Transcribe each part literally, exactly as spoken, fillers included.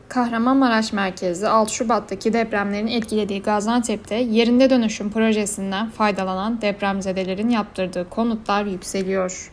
Kahramanmaraş merkezli altı Şubat'taki depremlerin etkilediği Gaziantep'te yerinde dönüşüm projesinden faydalanan depremzedelerin yaptırdığı konutlar yükseliyor.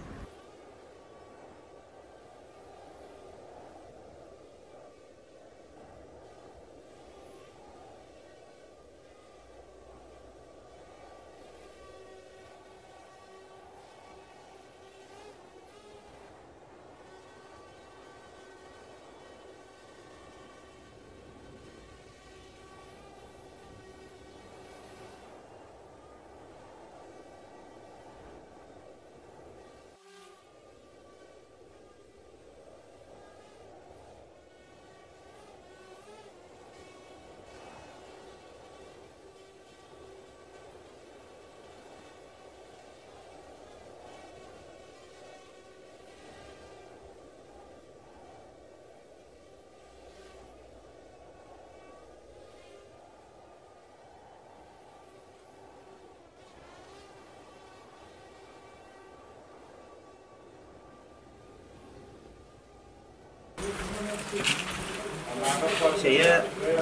Şeye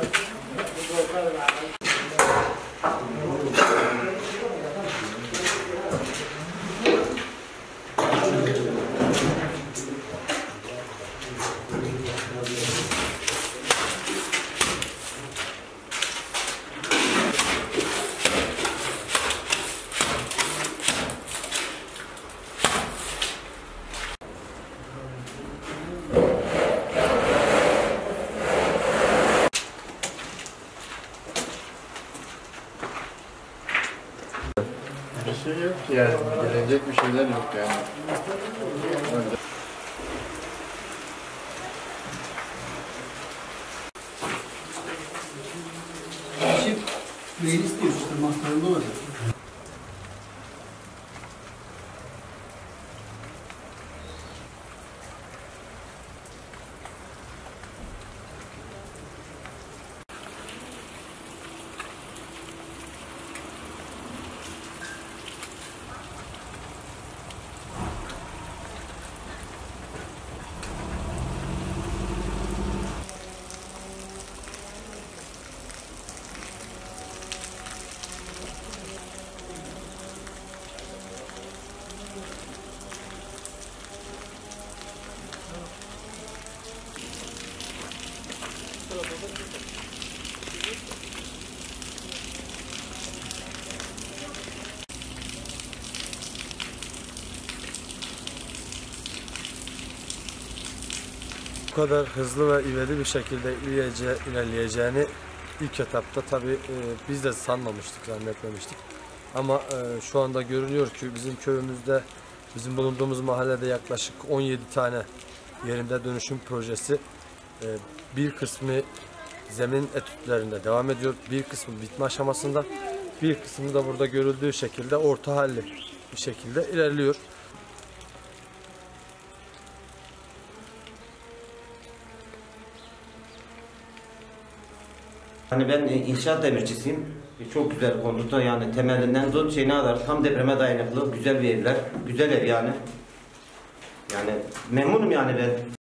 bir şey yok yani, gelecek bir şeyler yok yani. Öyle. Kişi neyi istiyor işte, mahtarında olacak. Bu kadar hızlı ve ivedi bir şekilde ilerleyeceğini ilk etapta tabii e, biz de sanmamıştık, zannetmemiştik. Ama e, şu anda görünüyor ki bizim köyümüzde, bizim bulunduğumuz mahallede yaklaşık on yedi tane yerinde dönüşüm projesi, e, bir kısmı zemin etütlerinde devam ediyor, bir kısmı bitme aşamasında, bir kısmı da burada görüldüğü şekilde orta halli bir şekilde ilerliyor. Hani ben inşaat demircisiyim. Çok güzel konutta, yani temelinden tut şeyine kadar tam depreme dayanıklı güzel bir evler. Güzel ev yani. Yani memnunum yani ben.